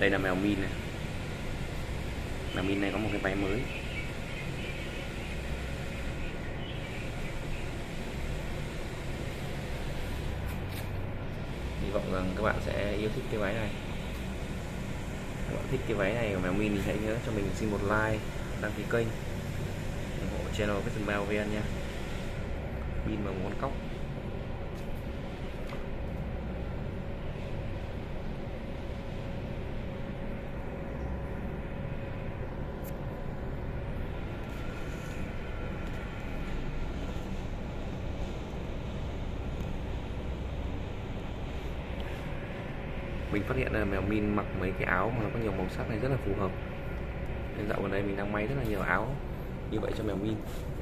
Đây là mèo Min này. Mèo Min này có một cái váy mới. Hy vọng rằng các bạn sẽ yêu thích cái váy này. Các bạn thích cái váy này của mèo Min thì hãy nhớ cho mình xin một like, đăng ký kênh, ủng hộ channel Vietnammail VN nha. Min và một con cóc. Mình phát hiện là mèo Min mặc mấy cái áo mà nó có nhiều màu sắc này rất là phù hợp. Nên dạo gần đây mình đang may rất là nhiều áo như vậy cho mèo Min.